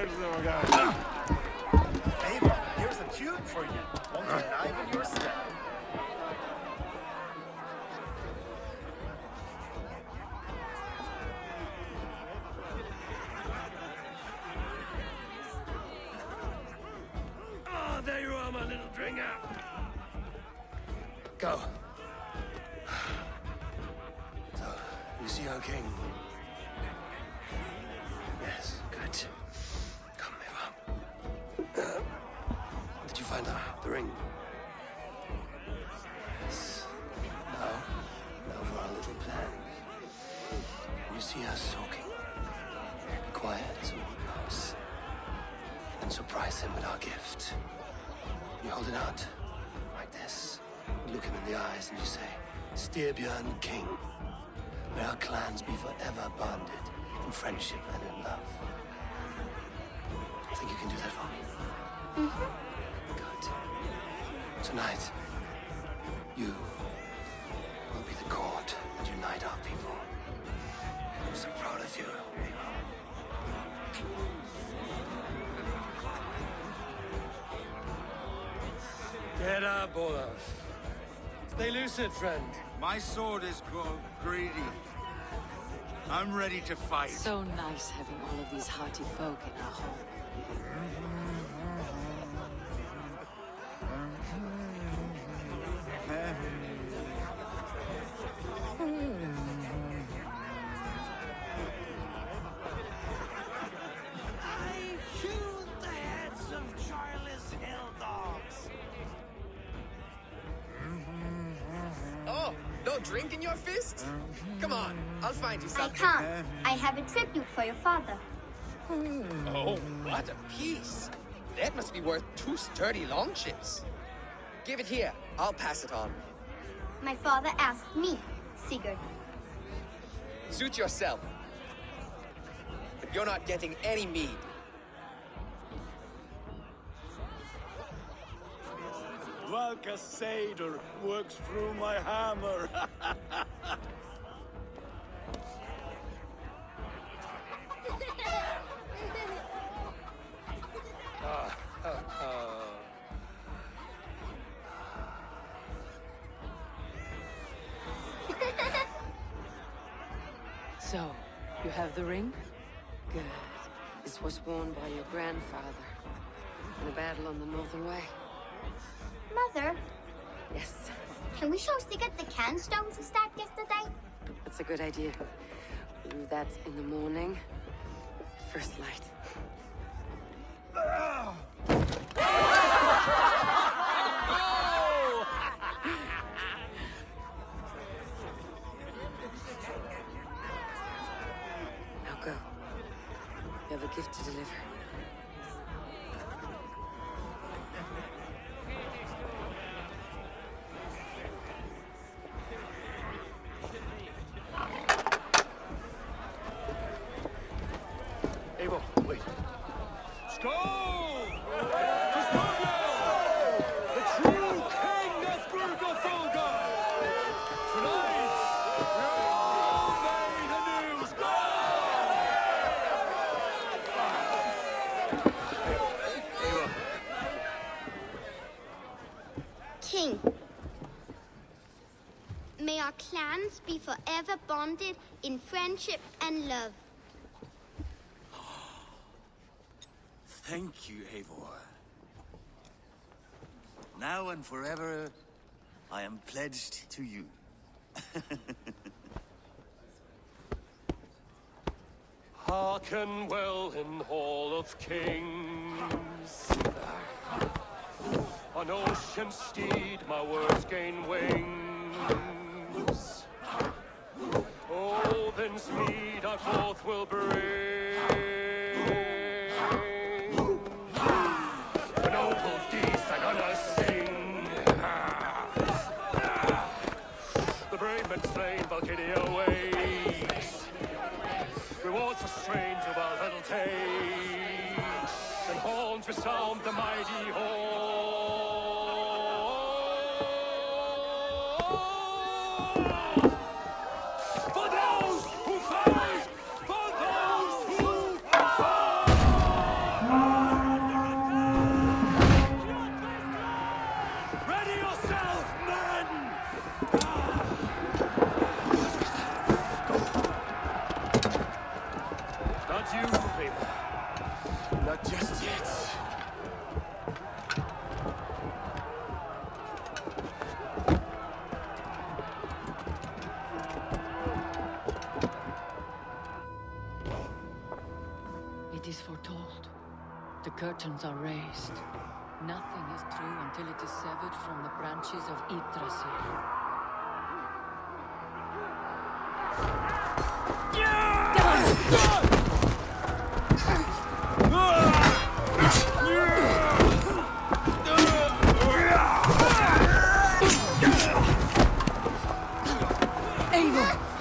Neighbor, here's a tune for you. Won't you liven your step? Oh, there you are, my little dringer. Go. So, you see our king? Yes, good. Come, Eva. Did you find the ring? Yes. Now for our little plan. You see us talking. Be quiet as a wood mouse. And surprise him with our gift. You hold it out, like this. You look him in the eyes and you say, Styrbjörn King. May our clans be forever bonded in friendship and in love. I think you can do that for me. Good. Tonight, you will be the cord that unite our people. I'm so proud of you, Eva. Get up, Olaf. Stay lucid, friend. My sword is grown greedy. I'm ready to fight. So nice having all of these hearty folk in our home. I hewed the heads of joyless hill dogs. Oh, no drink in your fist? Come on, I'll find you I something. can't. I have a tribute for your father. Oh, what a piece. That must be worth 2 sturdy long ships. Give it here. I'll pass it on. My father asked me, Sigurd. Suit yourself. But you're not getting any mead. Valka Seder works through my hammer. So, you have the ring? Good. This was worn by your grandfather in the battle on the Northern Way. Mother, Yes, can we show Sigurd the can stones we stacked yesterday? that's a good idea. We'll do that in the morning. First light. Now go. You have a gift to deliver. Eva, wait. Skål! The true king of Burgotholga! Tonight, we're all made anew! Eva. King, may our clans be forever bonded in friendship and love. Thank you, Eivor. Now and forever, I am pledged to you. Hearken well in Hall of Kings. On ocean steed my words gain wings. Odin's mead I forth will bring. For noble deeds and honor sing. The brave men slain Valkyria waits. Rewards for strain to Valhalla takes. And horns resound the mighty horn. For those who fight! For those who fight! curtains are raised. Nothing is true until it is severed from the branches of Yggdrasil. Eivor!